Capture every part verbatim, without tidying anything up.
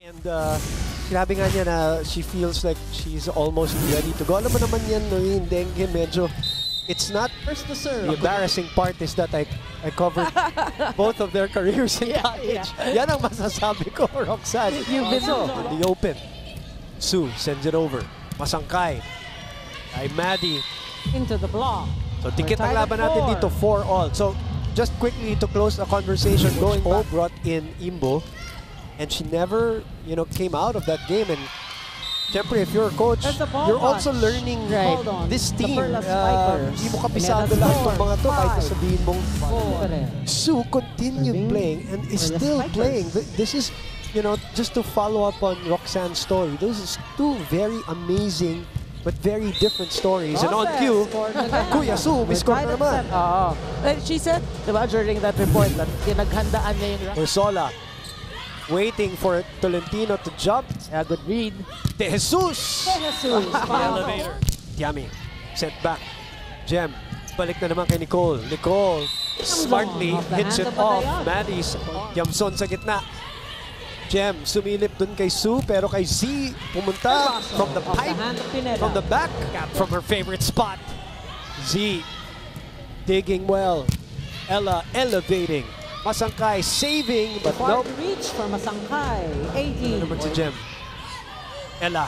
And uh, sinabi nga niya na she feels like she's almost ready to go. Alam mo naman yan, no, yung dengue, medyo, it's not, First to serve. the embarrassing part is that I, I covered both of their careers in Yeah, college. Yan ang masasabi ko, Roxanne. You've been so. In the open. Sue sends it over. Masangkay. Kay Maddie. Into the block. So dikit ang We're tied laban at natin four. dito, four all. So just quickly to close the conversation, going back, brought in Imbo, and she never, you know, came out of that game. And syempre, if you're a coach, That's the ball you're touch. also learning Right. Hold on. this The team. Perlas Uh, Vipers. Hindi mo And kapisado then lahat score. ng mga to kahit Five. sabihin mong Four. Sue continued Moving. playing and is Perlas still Vipers. playing. Th- This is, you know, just to follow up on Roxanne's story. Those are two very amazing but very different stories. And on Roses cue, scored again. Kuya Sue, may We're score tied na at naman. seven. Oo. And she said, diba, during that report, that pinaghandaan niya yung run. Ursola waiting for Tolentino to jump. Yeah, good read. De Jesus! De Jesus. Elevator. Tiami, sent back. Jem, balik na naman kay Nicole. Nicole smartly Off the hits hand it of off. Batayan. Maddie's Jamson sa gitna. Jem, sumilip dun kay Sue, pero kay Z, pumunta from the Off the pipe, hand of Pineda. from the back, from her favorite spot. Z, digging well. Ella elevating. Masangkay saving, but Far nope. to reach from Masangkay. eighteen. Ano naman si Jem? Ella.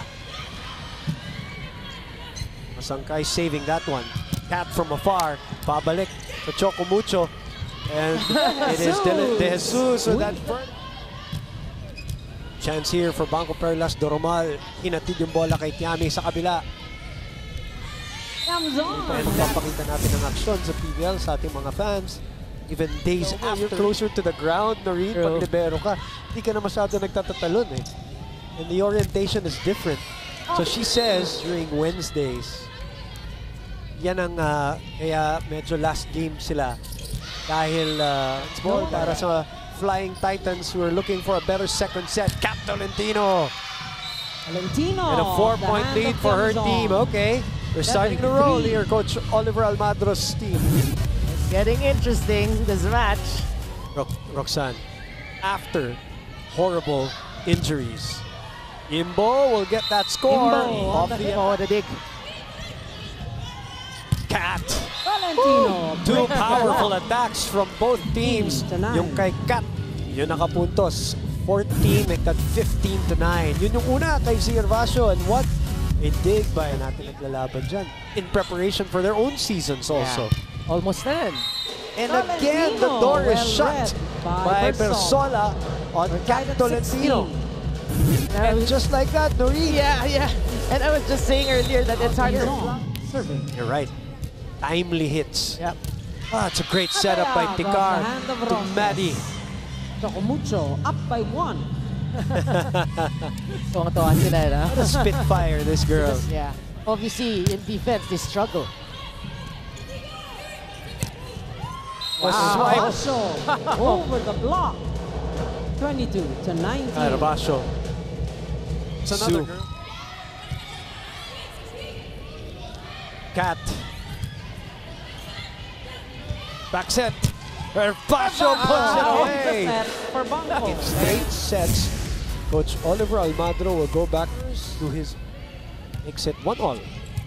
Masangkay saving that one. Cat from afar. Pabalik to Choco Mucho. And it is De, De Jesus with that first. Chance here for Banco Perlas. Doromal. Hinatid yung bola kay Tiami sa kabila. Comes on. And papakita natin ang aksyon sa P V L sa ating mga fans. Even days after. You're closer to the ground, Noreen. Pag libero ka, hindi ka na masyado nagtatatalon eh. And the orientation is different. So she says during Wednesdays, yan ang uh, kaya medyo last game sila. Dahil uh, small para sa Flying Titans who are looking for a better second set. Cap Tolentino. Valentino. And a four-point lead for her team. Okay, they're starting to roll here, Coach Oliver Almadro's team. It's getting interesting, this match. Ro Roxanne, after horrible injuries, Imbo will get that score Imbo off on the, Oh, the dig. Cat. Valentino. Two breaks the powerful block. attacks from both teams. to nine. Yung kay Cat, yun nakapuntos. fourteen, make that fifteen to nine. Yun yung una kay Gervasio, and what a dig by natin naglalaban dyan in preparation for their own seasons also. Yeah. Almost ten. And Valentino, again, the door is well shut read by by Bersola on We're Cat tied at Tolentino. sixteen. And just like that, Noreen. Yeah, yeah. And I was just saying earlier that it's harder. Comes on. Serving. You're right. Timely hits. Yep. Ah, it's a great setup by Abaya, Tikar off the hand of to Roses. Maddie. Chocomucho up by one. Tuwang-tuwa sila, no? What a spitfire, this girl. Yeah. Obviously, in defense, they struggle. Was swipe. Basho over the block. twenty-two to nineteen. Carabasio. It's another Sue. girl. Cat. Back set. Carabasio puts it Off the away. set for Banco. In straight sets, Coach Oliver Almadro will go back to his makes it one all.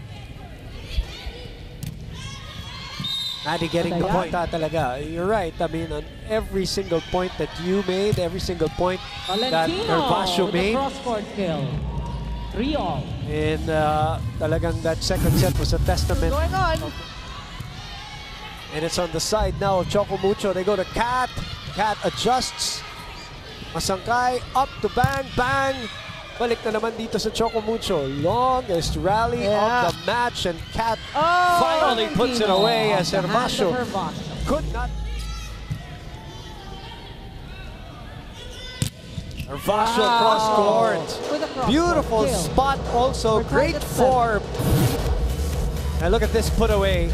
Maddie getting the point ah, talaga. You're right. I mean, on every single point that you made, every single point that Valentino Gervasio with the made, cross-court kill. Three all. and uh, talagang that second set was a testament. Going on. And it's on the side now of Choco Mucho. They go to Cat. Cat adjusts. Masangkay up to bang, bang. Balik na naman dito sa Choco Mucho. Longest rally Yeah. of the match, and Cat Oh, finally puts it away Off as the hand of Gervasio Gervasio. could not. Gervasio Wow. cross court. With a cross-court Beautiful kill. spot also. We're tied Great at seven. form. And look at this put away.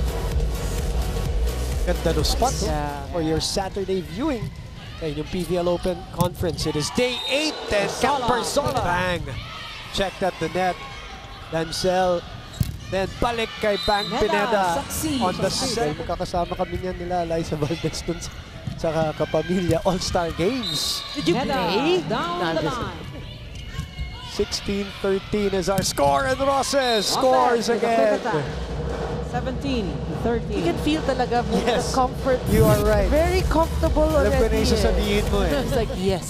Ganda no spot oh, Yeah. for your Saturday viewing sa inyong P V L Open Conference. It is day eight and Cat Persola. Persola. Bang! Checked at the net. Dancel. Then balik kay Bang Pineda, Pineda succeed. on the Succeed. set. Magkakasama kami niyan nila Liza Valdez dun sa, Saka kapamilya All-Star Games. Did you Heda play? down Nah, the just- line. sixteen thirteen is our score, and Roses Offset scores with a quick again. attack. seventeen to thirteen. You can feel talaga mo Yes. the comfort. You are right. Very comfortable Alam already. ko na yung sasabihin mo eh. It's like, yes.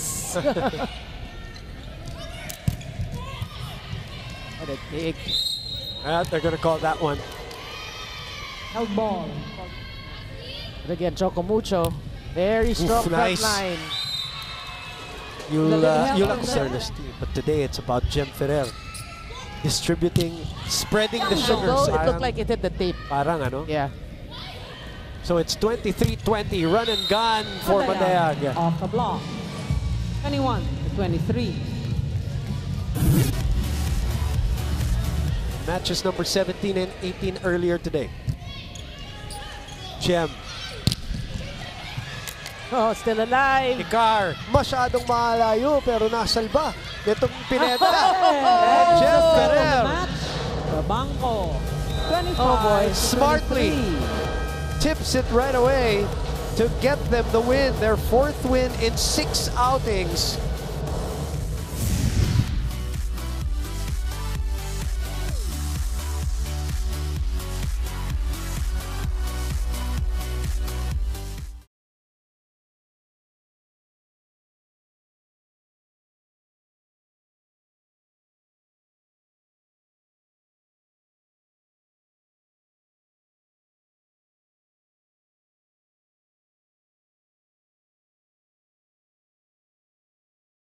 And a big. Ah, they're gonna call that one. Held ball. But again, Chocomucho. Very strong front nice. line. You'll, Little uh, help you'll on concern there. us team, but today it's about Jem Ferrer. Distributing, spreading the sugar. Although it Parang- looked like it hit the tape. Parang ano? Yeah. So it's twenty-three twenty, run and gun for Matayag. Matayag. Off the block. twenty-one to twenty-three. Matches number seventeen and eighteen earlier today. Jem, Oh, still alive. Icar, masyadong malayo pero nasalba nitong Pineda. And Jem just on the Ferrer match. Trabanco. twenty-five Oh boy, to smartly. twenty-three. tips it right away to get them the win. Their fourth win in six outings.